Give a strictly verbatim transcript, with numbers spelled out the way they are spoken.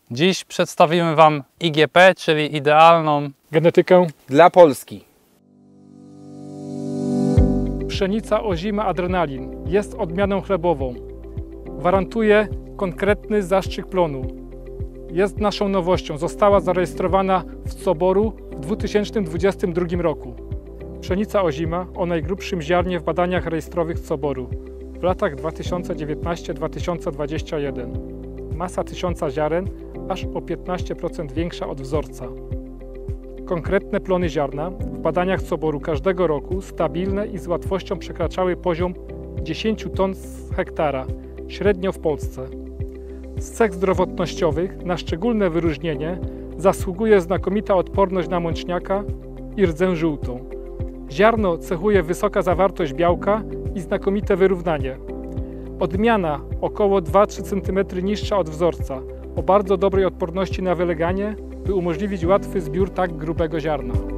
Dziś przedstawimy Wam I G P, czyli idealną genetykę dla Polski. Pszenica ozima adrenalin jest odmianą chlebową. Gwarantuje konkretny zastrzyk plonu. Jest naszą nowością. Została zarejestrowana w Coboru w dwa tysiące dwudziestym drugim roku. Pszenica ozima o najgrubszym ziarnie w badaniach rejestrowych Coboru w latach dwa tysiące dziewiętnastym do dwa tysiące dwudziestego pierwszego. Masa tysiąca ziaren aż o piętnaście procent większa od wzorca. Konkretne plony ziarna w badaniach Coboru każdego roku stabilne i z łatwością przekraczały poziom dziesięć ton z hektara, średnio w Polsce. Z cech zdrowotnościowych na szczególne wyróżnienie zasługuje znakomita odporność na mączniaka i rdzę żółtą. Ziarno cechuje wysoka zawartość białka i znakomite wyrównanie. Odmiana około dwa do trzech centymetrów niższa od wzorca, o bardzo dobrej odporności na wyleganie, by umożliwić łatwy zbiór tak grubego ziarna.